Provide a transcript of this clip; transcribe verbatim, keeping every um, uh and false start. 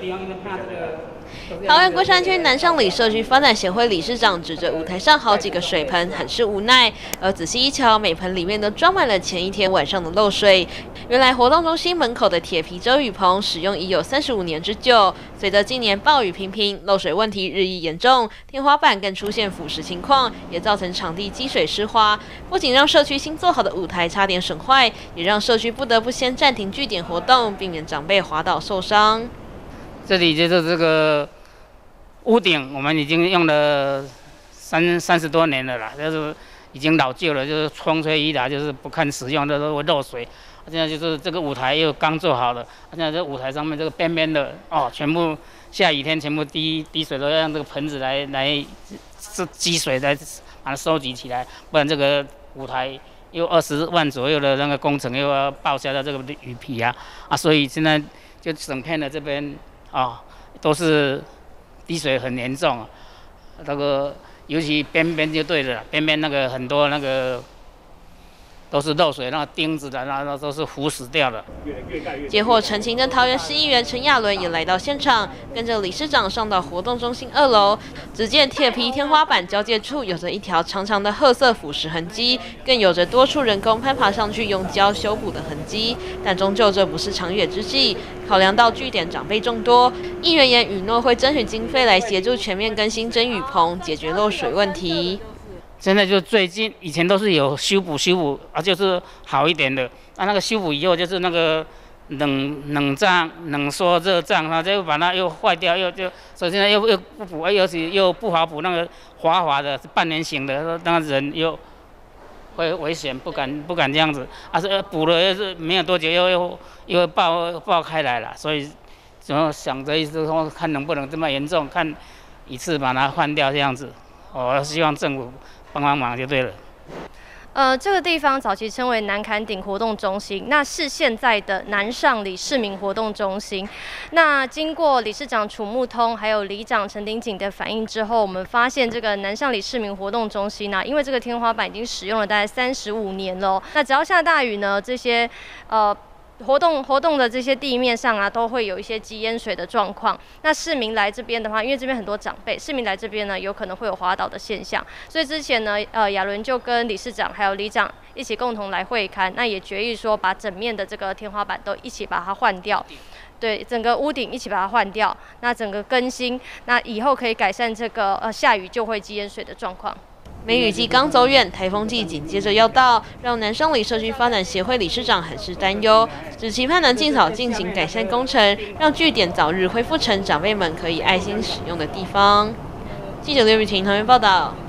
地方因为怕这个。 桃园龟山区南上里社区发展协会理事长指着舞台上好几个水盆，很是无奈。而仔细一瞧，每盆里面都装满了前一天晚上的漏水。原来活动中心门口的铁皮遮雨棚使用已有三十五年之久，随着今年暴雨频频，漏水问题日益严重，天花板更出现腐蚀情况，也造成场地积水湿滑。不仅让社区新做好的舞台差点损坏，也让社区不得不先暂停据点活动，避免长辈滑倒受伤。 这里就是这个屋顶，我们已经用了三三十多年了啦，就是已经老旧了，就是风吹雨打，就是不看使用，都会漏水。现在就是这个舞台又刚做好了，现在这舞台上面这个边边的哦，全部下雨天全部滴滴水，都要用这个盆子来来是积水来把它收集起来，不然这个舞台又二十万左右的那个工程又要报销到这个雨皮啊啊，所以现在就整片的这边。啊，都是滴水很严重啊，那个尤其边边就对了，边边那个很多那个都是漏水，那个钉子的那那都是腐蚀掉了。 接获陈情的桃园市议员陈亚伦也来到现场，跟着理事长上到活动中心二楼，只见铁皮天花板交界处有着一条长长的褐色腐蚀痕迹，更有着多处人工攀爬上去用胶修补的痕迹。但终究这不是长远之计，考量到据点长辈众多，议员也允诺会争取经费来协助全面更新遮雨棚，解决漏水问题。 现在就最近以前都是有修补修补啊，就是好一点的。啊，那个修补以后就是那个冷冷胀、冷缩、热胀，它就把它又坏掉，又就所以现在又又不补，而且又不好补，那个滑滑的，是半圆形的，那个人又会危险，不敢不敢这样子。啊，是补了又是没有多久又又又爆爆开来了，所以然后想着一直说看能不能这么严重，看一次把它换掉这样子。我希望政府帮帮忙就对了。 呃，这个地方早期称为南坎顶活动中心，那是现在的南上里市民活动中心。那经过理事长楚木通还有里长陈鼎景的反映之后，我们发现这个南上里市民活动中心呢、啊，因为这个天花板已经使用了大概三十五年了，那只要下大雨呢，这些呃。活动活动的这些地面上啊，都会有一些积淹水的状况。那市民来这边的话，因为这边很多长辈，市民来这边呢，有可能会有滑倒的现象。所以之前呢，呃，亚伦就跟理事长还有里长一起共同来会勘，那也决议说把整面的这个天花板都一起把它换掉。对，整个屋顶一起把它换掉，那整个更新，那以后可以改善这个呃下雨就会积淹水的状况。 梅雨季刚走远，台风季紧接着要到，让南上里社区发展协会理事长很是担忧，只期盼能尽早进行改善工程，让据点早日恢复成长辈们可以爱心使用的地方。记者刘雨婷桃园报道。